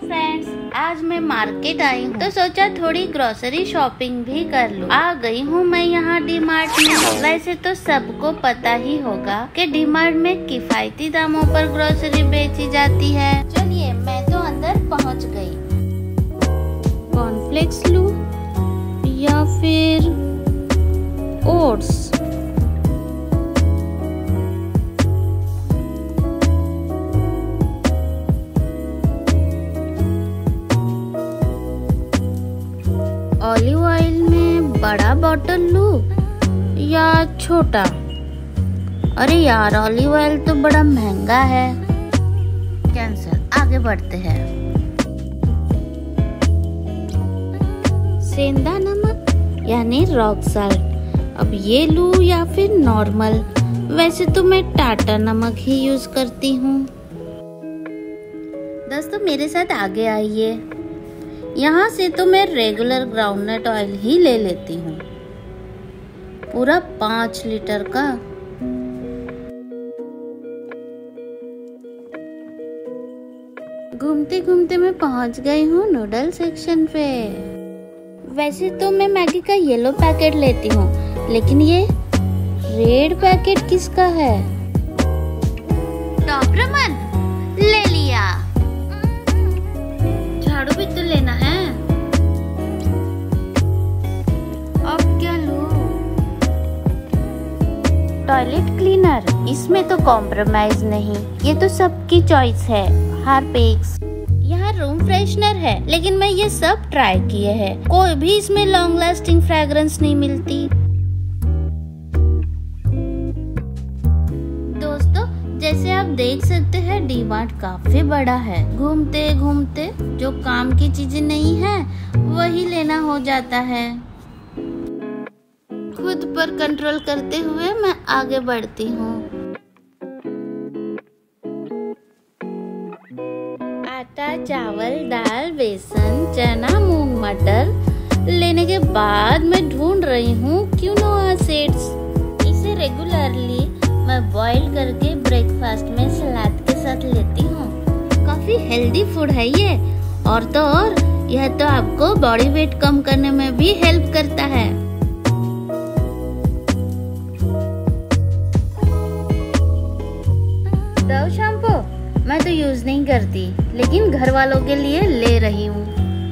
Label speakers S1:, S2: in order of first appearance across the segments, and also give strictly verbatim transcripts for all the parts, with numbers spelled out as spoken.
S1: Friends, आज मैं market I हूँ तो सोचा थोड़ी ग्रोसरी शॉपिंग भी कर लूँ। आ गई हूँ मैं यहाँ डी मार्ट में। वैसे तो सबको पता ही होगा कि डी मार्ट में किफायती दामों पर ग्रोसरी बेची जाती है। चलिए मैं तो अंदर पहुँच गई। कॉर्नफ्लेक्स लूँ या फिर ओट्स? ऑलिव ऑयल में बड़ा बॉटल लूं या छोटा? अरे यार, ऑलिव ऑयल तो बड़ा महंगा है। कैंसिल, आगे बढ़ते हैं। सेंधा नमक यानी रॉक साल्ट, अब ये लूं या फिर नॉर्मल? वैसे तो मैं टाटा नमक ही यूज करती हूँ। दोस्तों मेरे साथ आगे आइए। यहाँ से तो मैं रेगुलर ग्राउंडनट ऑयल ही ले लेती हूँ, पूरा पाँच लीटर का। घूमते घूमते मैं पहुँच गई हूँ नूडल सेक्शन पे। वैसे तो मैं मैगी का येलो पैकेट लेती हूँ, लेकिन ये रेड पैकेट किसका है? टॉप रमन ले लिया। झाड़ू भी तो लेना है। अब क्या लूं? टॉयलेट क्लीनर, इसमें तो कॉम्प्रोमाइज नहीं, ये तो सबकी चॉइस है। हार्पिक्स। यहाँ रूम फ्रेशनर है, लेकिन मैं ये सब ट्राई किए हैं, कोई भी इसमें लॉन्ग लास्टिंग फ्रेग्रेंस नहीं मिलती। जैसे आप देख सकते हैं डी मार्ट काफी बड़ा है। घूमते घूमते जो काम की चीजें नहीं है वही लेना हो जाता है। खुद पर कंट्रोल करते हुए मैं आगे बढ़ती हूँ। आटा, चावल, दाल, बेसन, चना, मूंग, मटर लेने के बाद मैं ढूंढ रही हूँ क्विनोआ सीड्स। इसे रेगुलरली मैं बॉईल करके ब्रेकफास्ट में सलाद के साथ लेती हूँ। काफी हेल्दी फूड है ये, और तो और यह तो आपको बॉडी वेट कम करने में भी हेल्प करता है। डव शैम्पू मैं तो यूज नहीं करती, लेकिन घर वालों के लिए ले रही हूँ।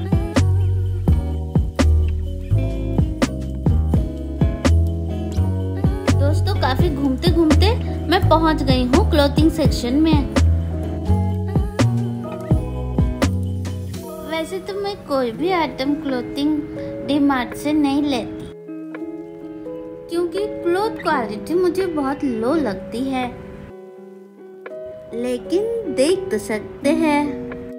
S1: दोस्तों काफी घूमते घूमते मैं पहुंच गई हूँ क्लोथिंग सेक्शन में। वैसे तो मैं कोई भी आइटम क्लोथिंग डी मार्ट से नहीं लेती, क्योंकि क्लोथ क्वालिटी मुझे बहुत लो लगती है। लेकिन देख तो सकते हैं।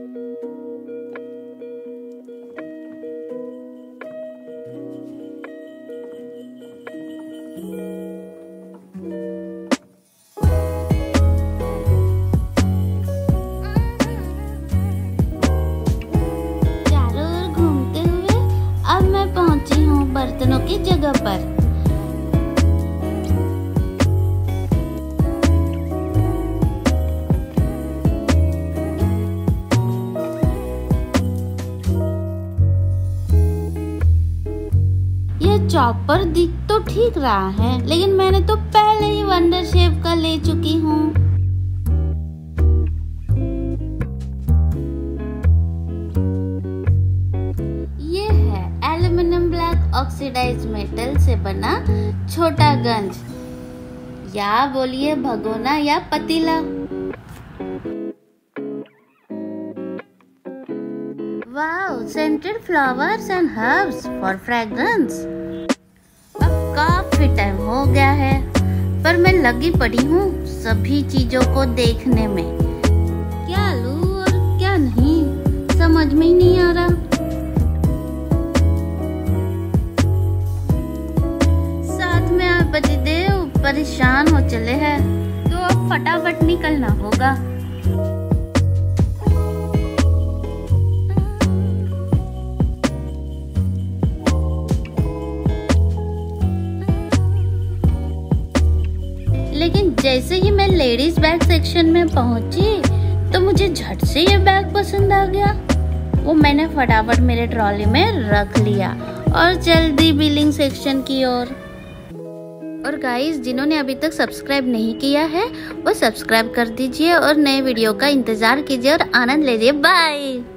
S1: बर्तनों की जगह पर यह चॉपर दिख तो ठीक रहा है, लेकिन मैंने तो पहले ही वंडर शेप का ले चुकी हूँ। ऑक्सीडाइज मेटल से बना छोटा गंज, या बोलिए भगोना या पतीला। Wow, scented flowers and herbs for fragrance. अब काफी टाइम हो गया है, पर मैं लगी पड़ी हूँ सभी चीजों को देखने में। क्या लूं और क्या नहीं समझ में ही नहीं आ रहा। पतिदेव परेशान हो चले हैं, तो अब फटाफट निकलना होगा। लेकिन जैसे ही मैं लेडीज बैग सेक्शन में पहुंची तो मुझे झट से ये बैग पसंद आ गया। वो मैंने फटाफट मेरे ट्रॉली में रख लिया और जल्दी बिलिंग सेक्शन की ओर। और गाइस, जिन्होंने अभी तक सब्सक्राइब नहीं किया है वो सब्सक्राइब कर दीजिए और नए वीडियो का इंतजार कीजिए और आनंद लीजिए। बाय।